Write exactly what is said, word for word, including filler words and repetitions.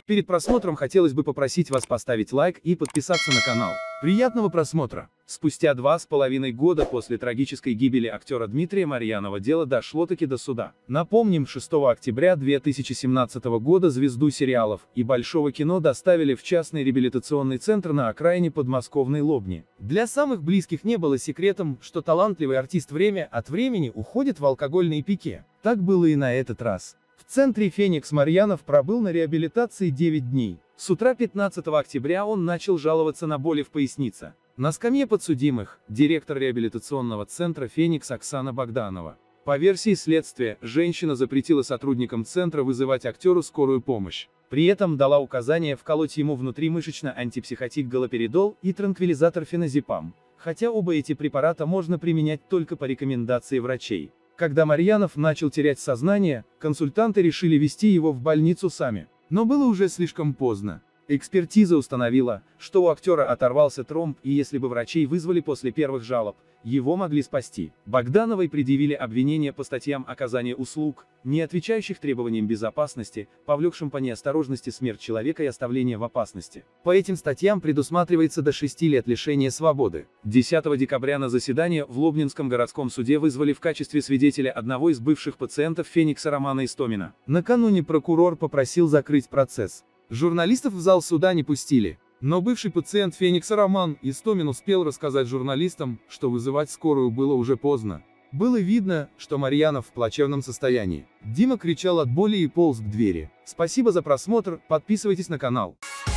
Перед просмотром хотелось бы попросить вас поставить лайк и подписаться на канал. Приятного просмотра! Спустя два с половиной года после трагической гибели актера Дмитрия Марьянова дело дошло-таки до суда. Напомним, шестого октября две тысячи семнадцатого года звезду сериалов и большого кино доставили в частный реабилитационный центр на окраине подмосковной Лобни. Для самых близких не было секретом, что талантливый артист время от времени уходит в алкогольные пике. Так было и на этот раз. В центре Феникс Марьянов пробыл на реабилитации девять дней. С утра пятнадцатого октября он начал жаловаться на боли в пояснице. На скамье подсудимых – директор реабилитационного центра «Феникс» Оксана Богданова. По версии следствия, женщина запретила сотрудникам центра вызывать актеру скорую помощь. При этом дала указание вколоть ему внутримышечно антипсихотик галоперидол и транквилизатор феназепам, хотя оба эти препарата можно применять только по рекомендации врачей. Когда Марьянов начал терять сознание, консультанты решили везти его в больницу сами. Но было уже слишком поздно. Экспертиза установила, что у актера оторвался тромб, и если бы врачей вызвали после первых жалоб, его могли спасти. Богдановой предъявили обвинения по статьям оказания услуг, не отвечающих требованиям безопасности, повлекшим по неосторожности смерть человека и оставление в опасности. По этим статьям предусматривается до шести лет лишения свободы. десятого декабря на заседание в Лобнинском городском суде вызвали в качестве свидетеля одного из бывших пациентов Феникса Романа Истомина. Накануне прокурор попросил закрыть процесс. Журналистов в зал суда не пустили. Но бывший пациент Феникса Роман Истомин успел рассказать журналистам, что вызывать скорую было уже поздно. Было видно, что Марьянов в плачевном состоянии. Дима кричал от боли и полз к двери. Спасибо за просмотр, подписывайтесь на канал.